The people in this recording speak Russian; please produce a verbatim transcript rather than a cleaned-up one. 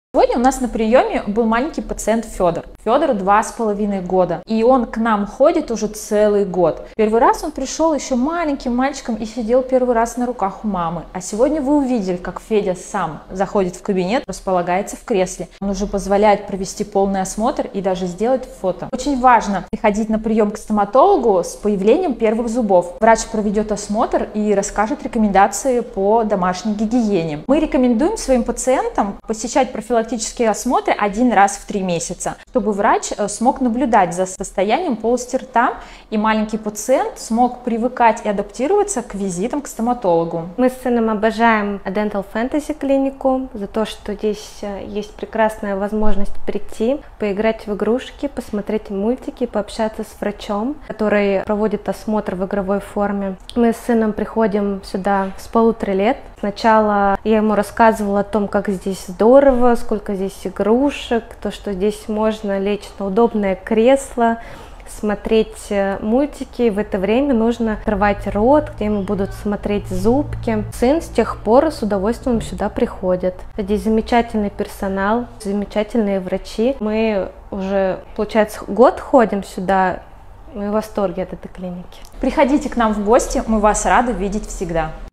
Сегодня у нас на приеме был маленький пациент Федор. Федору два с половиной года, и он к нам ходит уже целый год. Первый раз он пришел еще маленьким мальчиком и сидел первый раз на руках у мамы. А сегодня вы увидели, как Федя сам заходит в кабинет, располагается в кресле. Он уже позволяет провести полный осмотр и даже сделать фото. Очень важно приходить на прием к стоматологу с появлением первых зубов. Врач проведет осмотр и расскажет рекомендации по домашней гигиене. Мы рекомендуем своим пациентам посещать профилактические осмотры один раз в три месяца, чтобы врач смог наблюдать за состоянием полости рта, и маленький пациент смог привыкать и адаптироваться к визитам к стоматологу. Мы с сыном обожаем Dental Fantasy клинику за то, что здесь есть прекрасная возможность прийти, поиграть в игрушки, посмотреть мультики, пообщаться с врачом, который проводит осмотр в игровой форме. Мы с сыном приходим сюда с полутора лет. Сначала я ему рассказывала о том, как здесь здорово, сколько здесь игрушек, то, что здесь можно лечь на удобное кресло, смотреть мультики. В это время нужно открывать рот, где ему будут смотреть зубки. Сын с тех пор с удовольствием сюда приходит. Здесь замечательный персонал, замечательные врачи. Мы уже, получается, год ходим сюда. Мы в восторге от этой клиники. Приходите к нам в гости, мы вас рады видеть всегда.